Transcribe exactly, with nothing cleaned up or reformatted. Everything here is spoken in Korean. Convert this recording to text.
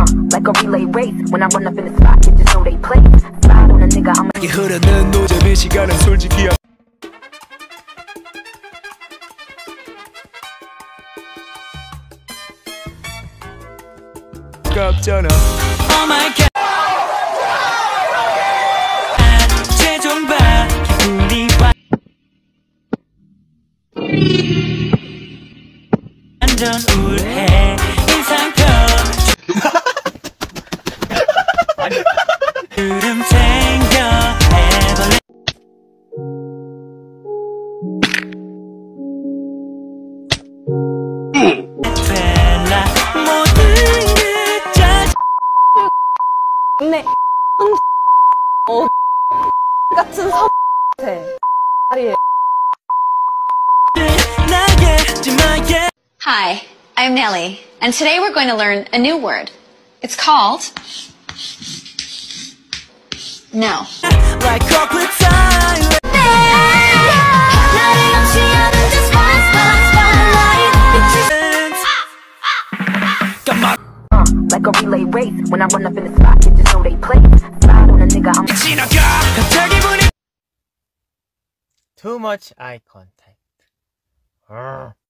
like a relay race. When I run up in the spot, you just know they play. Slide on a nigga, I'm a 흐르는 노잼의 시간은 솔직히 아깝잖아. Oh my god. 최종 봐 기분이 와 완전 우울해 인상표 흐름 챙겨 해볼래. 벨라 모든 게 짜. 근데 어 같은 서 같아. 아예. Hi, I'm Nellie, and today we're going to learn a new word. It's called no. Like corporate time. Come on. uh, like a relay race. When I run up in the spot, you just know they play. Slide on a nigga, I'm 지나가. 갑자기 보니. Too much eye contact.